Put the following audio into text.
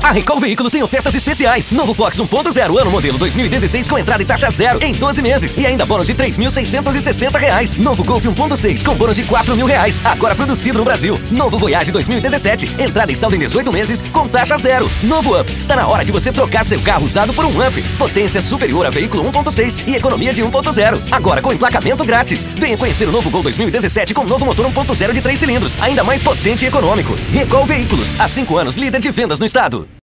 A Recall Veículos tem ofertas especiais. Novo Fox 1.0 ano modelo 2016 com entrada e taxa zero em 12 meses. E ainda bônus de R$ 3.660. Novo Golf 1.6 com bônus de R$ 4.000. Agora produzido no Brasil. Novo Voyage 2017. Entrada e saldo em 18 meses com taxa zero. Novo Up. Está na hora de você trocar seu carro usado por um Up. Potência superior a veículo 1.6 e economia de 1.0. Agora com emplacamento grátis. Venha conhecer o novo Gol 2017 com novo motor 1.0 de 3 cilindros. Ainda mais potente e econômico. Recall Veículos. Há 5 anos líder de vendas no estado.